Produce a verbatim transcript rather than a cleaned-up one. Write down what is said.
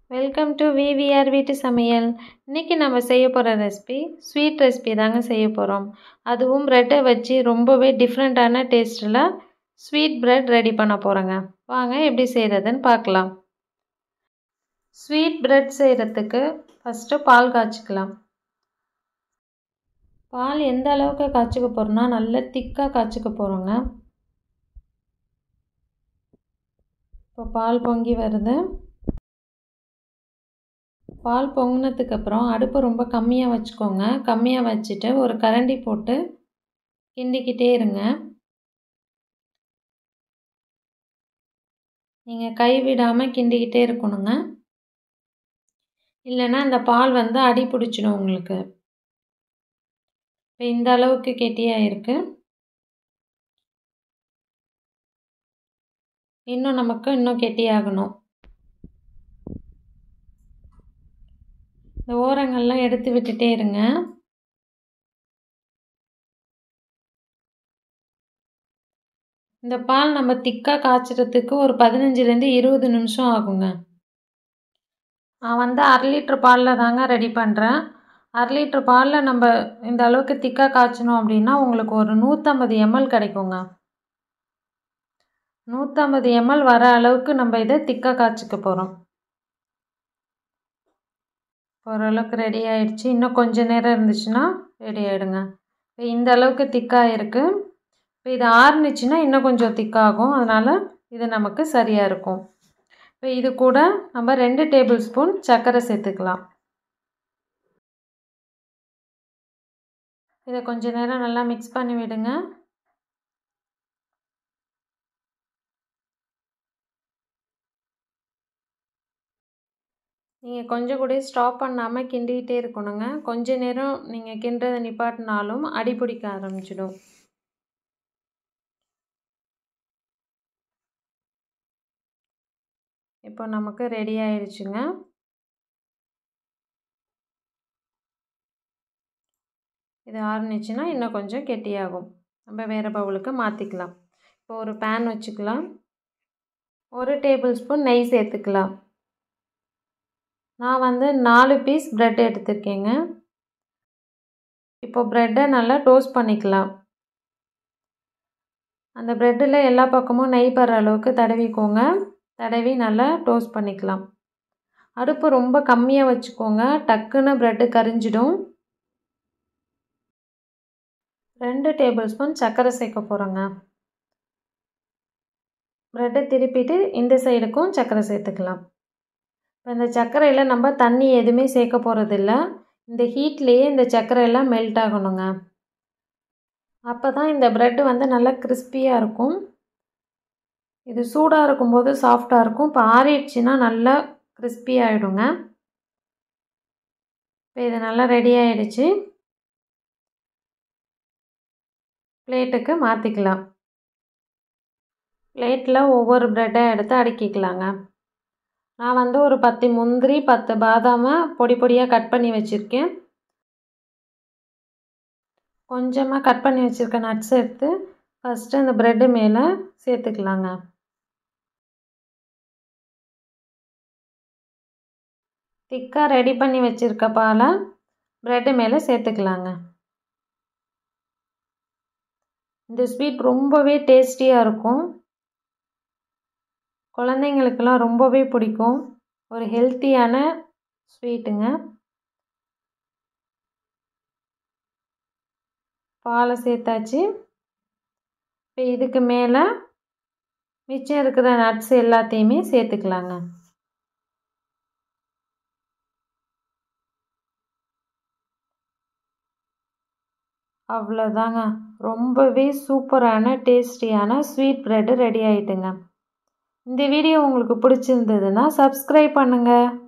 Welcome to VVR வீட்டு சமையல். இன்றைக்கி நம்ம செய்ய போகிற ரெசிபி ஸ்வீட் ரெசிபி தாங்க செய்ய போகிறோம். அதுவும் ப்ரெட்டை வச்சு ரொம்பவே டிஃப்ரெண்ட்டான டேஸ்ட்டில் ஸ்வீட் ப்ரெட் ரெடி பண்ண போகிறோங்க. வாங்க எப்படி செய்கிறதுன்னு பார்க்கலாம். ஸ்வீட் ப்ரெட் செய்கிறதுக்கு ஃபஸ்ட்டு பால் காய்ச்சிக்கலாம். பால் எந்த அளவுக்கு காய்ச்சிக்க போகிறோன்னா நல்ல திக்காக காய்ச்சிக்க போகிறோங்க. இப்போ பால் பொங்கி வருது. பால் பொங்கினதுக்கப்புறம் அடுப்பு ரொம்ப கம்மியாக வச்சுக்கோங்க. கம்மியாக வச்சுட்டு ஒரு கரண்டி போட்டு கிண்டிக்கிட்டே இருங்க. நீங்கள் கை விடாமல் கிண்டிக்கிட்டே இருக்கணுங்க. இல்லைன்னா இந்த பால் வந்து அடி பிடிச்சிடும் உங்களுக்கு. இப்போ இந்த அளவுக்கு கெட்டியாக இருக்குது. இன்னும் நமக்கு இன்னும் கெட்டியாகணும். இந்த ஓரங்கள்லாம் எடுத்து விட்டுட்டே இருங்க. இந்த பால் நம்ம திக்காக காய்ச்சறதுக்கு ஒரு பதினஞ்சுலேருந்து இருபது நிமிஷம் ஆகுங்க. நான் வந்து அரை லிட்டர் பாலில் தாங்க ரெடி பண்ணுறேன். அரை லிட்டர் பாலில் நம்ம இந்த அளவுக்கு திக்காக காய்ச்சணும் அப்படின்னா உங்களுக்கு ஒரு நூற்றம்பது எம்எல் கிடைக்குங்க. நூற்றம்பது எம்எல் வர அளவுக்கு நம்ம இதை திக்காக காய்ச்சிக்க போகிறோம். ஓரளவுக்கு ரெடி ஆகிடுச்சு. இன்னும் கொஞ்சம் நேரம் இருந்துச்சுன்னா ரெடி ஆகிடுங்க. இப்போ இந்த அளவுக்கு திக்காக இருக்குது. இப்போ இது ஆறுனுச்சுன்னா இன்னும் கொஞ்சம் திக்காகும். அதனால் இது நமக்கு சரியாக இருக்கும். இப்போ இது கூட நம்ம ரெண்டு டேபிள் ஸ்பூன் சர்க்கரை சேர்த்துக்கலாம். இதை கொஞ்சம் நேரம் நல்லா மிக்ஸ் பண்ணி விடுங்க. நீங்கள் கொஞ்சம் கூட ஸ்டாப் பண்ணாமல் கிண்டிக்கிட்டே இருக்கணுங்க. கொஞ்ச நேரம் நீங்கள் கிண்டுறதை நிப்பாட்டினாலும் அடி பிடிக்க ஆரம்பிச்சிடும். இப்போ நமக்கு ரெடி ஆயிடுச்சுங்க. இது ஆறுனுச்சுன்னா இன்னும் கொஞ்சம் கெட்டியாகும். நம்ம வேறு பவுலுக்கு மாற்றிக்கலாம். இப்போ ஒரு பேன் வச்சுக்கலாம். ஒரு டேபிள் ஸ்பூன் நெய் சேர்த்துக்கலாம். நான் வந்து நாலு பீஸ் ப்ரெட் எடுத்துருக்கேங்க. இப்போ ப்ரெட்டை நல்லா டோஸ்ட் பண்ணிக்கலாம். அந்த ப்ரெட்டில் எல்லா பக்கமும் நெய் படுற அளவுக்கு தடவிக்கோங்க. தடவி நல்லா டோஸ்ட் பண்ணிக்கலாம். அடுப்பு ரொம்ப கம்மியாக வச்சுக்கோங்க. டக்குன்னு ப்ரெட்டு கரிஞ்சிடும். ரெண்டு டேபிள் ஸ்பூன் சர்க்கரை சேர்க்க போகிறோங்க. ப்ரெட்டை திருப்பிட்டு இந்த சைடுக்கும் சர்க்கரை சேர்த்துக்கலாம். இப்போ இந்த சர்க்கரையில் நம்ம தண்ணி எதுவுமே சேர்க்க போகிறதில்ல. இந்த ஹீட்லேயே இந்த சர்க்கரையெல்லாம் மெல்ட் ஆகணுங்க. அப்போ தான் இந்த ப்ரெட்டு வந்து நல்லா கிறிஸ்பியாக இருக்கும். இது சூடாக இருக்கும்போது சாஃப்டாக இருக்கும். இப்போ ஆறிடுச்சுன்னா நல்லா கிறிஸ்பி ஆகிடுங்க. இப்போ இது நல்லா ரெடி ஆகிடுச்சு. பிளேட்டுக்கு மாற்றிக்கலாம். பிளேட்டில் ஒவ்வொரு ப்ரெட்டை எடுத்து அடுக்கிக்கலாங்க. நான் வந்து ஒரு பத்து முந்திரி பத்து பாதாமை பொடி பொடியாக கட் பண்ணி வச்சுருக்கேன். கொஞ்சமாக கட் பண்ணி வச்சுருக்க நட்ஸ் எடுத்து ஃபஸ்ட்டு அந்த ப்ரெட்டு மேலே சேர்த்துக்கலாங்க. திக்காக ரெடி பண்ணி வச்சுருக்க பாலை ப்ரெட்டு மேலே சேர்த்துக்கலாங்க. இந்த ஸ்வீட் ரொம்பவே டேஸ்டியாக இருக்கும். குழந்தைங்களுக்கெல்லாம் ரொம்பவே பிடிக்கும். ஒரு ஹெல்த்தியான ஸ்வீட்டுங்க. பாலை சேர்த்தாச்சு. இப்போ இதுக்கு மேலே மிச்சம் இருக்கிற நட்ஸ் எல்லாத்தையுமே சேர்த்துக்கலாங்க. அவ்வளோதாங்க. ரொம்பவே சூப்பரான டேஸ்டியான ஸ்வீட் ப்ரெட்டு ரெடி ஆகிட்டுங்க. இந்த வீடியோ உங்களுக்கு பிடிச்சிருந்ததுன்னா சப்ஸ்கிரைப் பண்ணுங்கள்.